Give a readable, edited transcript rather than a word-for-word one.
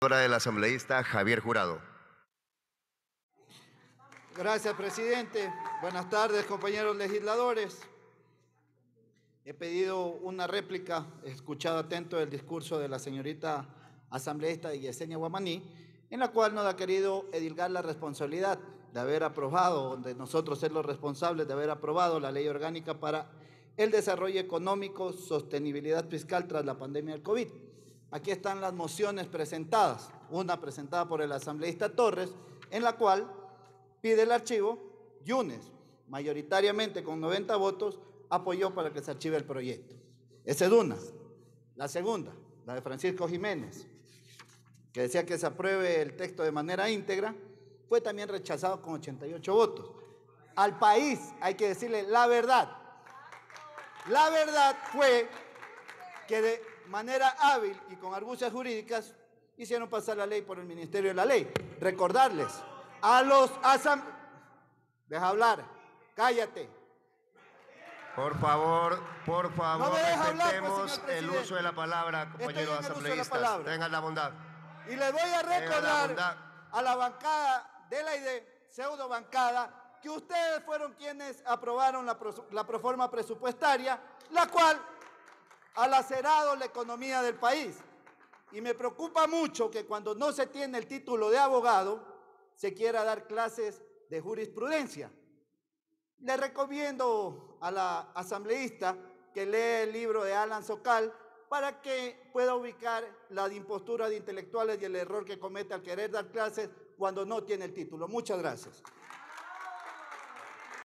Palabra del asambleísta Javier Jurado. Gracias, presidente. Buenas tardes, compañeros legisladores. He pedido una réplica, he escuchado atento el discurso de la señorita asambleísta Yesenia Guamaní, en la cual nos ha querido edilgar la responsabilidad de haber aprobado, de nosotros ser los responsables de haber aprobado la ley orgánica para el desarrollo económico, sostenibilidad fiscal tras la pandemia del COVID. Aquí están las mociones presentadas, una presentada por el asambleísta Torres, en la cual pide el archivo. Yunes, mayoritariamente con 90 votos, apoyó para que se archive el proyecto. Esa es una. La segunda, la de Francisco Jiménez, que decía que se apruebe el texto de manera íntegra, fue también rechazado con 88 votos. Al país hay que decirle la verdad. La verdad fue que de manera hábil y con argucias jurídicas hicieron pasar la ley por el Ministerio de la Ley. Recordarles a los asambleístas... Deja hablar, cállate. Por favor, No me deja hablar, pues, respetemos señor el presidente. uso de la palabra, compañeros asambleístas. Tengan la bondad. Y les voy a recordar a la bancada de la ID, pseudo bancada, que ustedes fueron quienes aprobaron la proforma presupuestaria, la cual ha lacerado la economía del país. Y me preocupa mucho que cuando no se tiene el título de abogado, se quiera dar clases de jurisprudencia. Le recomiendo a la asambleísta que lea el libro de Alan Sokal para que pueda ubicar la impostura de intelectuales y el error que comete al querer dar clases cuando no tiene el título. Muchas gracias.